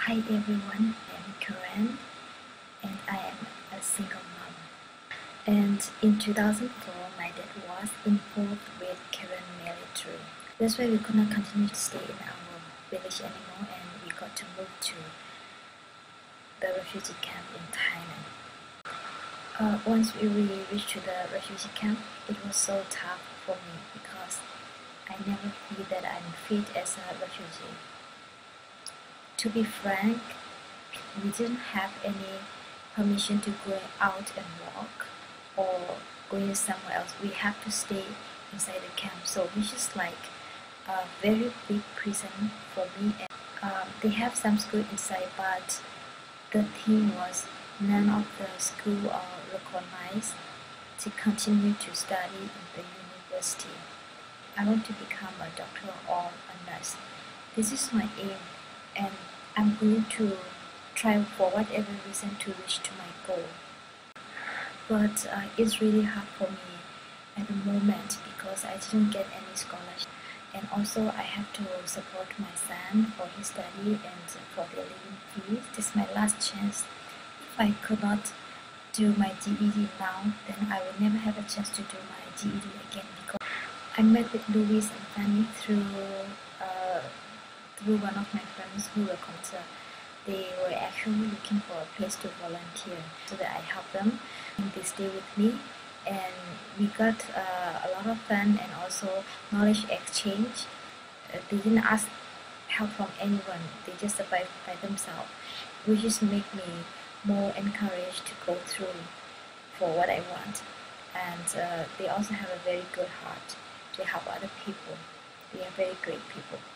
Hi everyone, I'm Karen and I am a single mom. And in 2004, my dad was involved with Karen military. That's why we could not continue to stay in our village anymore and we got to move to the refugee camp in Thailand. Once we reached to the refugee camp, it was so tough for me because I never feel that I'm fit as a refugee. To be frank, we didn't have any permission to go out and walk or going somewhere else. We have to stay inside the camp, so which is like a very big prison for me. And they have some school inside, but the thing was none of the school are recognized to continue to study in the university. I want to become a doctor or a nurse. This is my aim, and I'm going to try for whatever reason to reach to my goal. But it's really hard for me at the moment because I didn't get any scholarship, and also I have to support my son for his study and for the living fees. This is my last chance. If I could not do my GED now, then I will never have a chance to do my GED again, because I met with Louis and Fanny through one of my friends who were concerned. They were actually looking for a place to volunteer, so that I helped them and they stay with me, and we got a lot of fun and also knowledge exchange. They didn't ask help from anyone, they just survived by themselves, which just make me more encouraged to go through for what I want. And they also have a very good heart to help other people. They are very great people.